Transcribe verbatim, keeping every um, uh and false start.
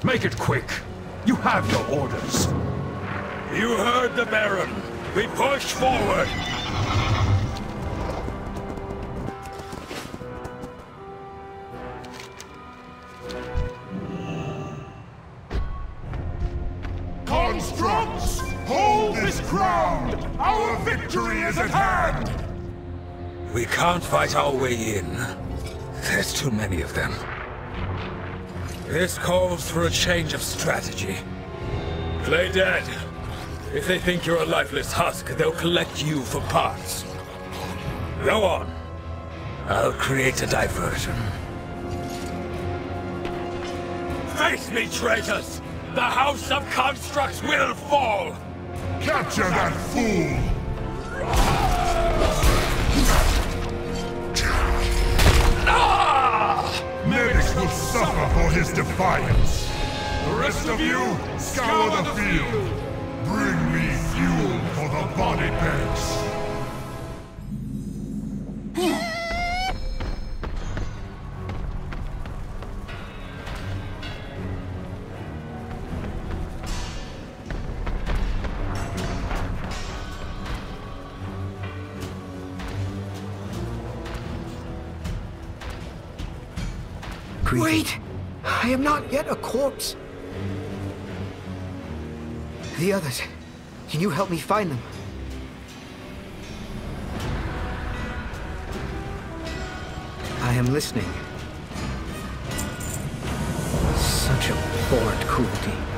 Make it quick. You have your orders. You heard the Baron. We push forward. Constructs, hold this ground! Our victory is at hand! We can't fight our way in. There's too many of them. This calls for a change of strategy. Play dead. If they think you're a lifeless husk, they'll collect you for parts. Go on. I'll create a diversion. Face me, traitors! The House of Constructs will fall! Capture that fool! Ah! Mevix will suffer for his defiance. The rest of you, scour the field. Bring me fuel for the body bags. Wait! I am not yet a corpse! The others, can you help me find them? I am listening. Such abhorrent cruelty.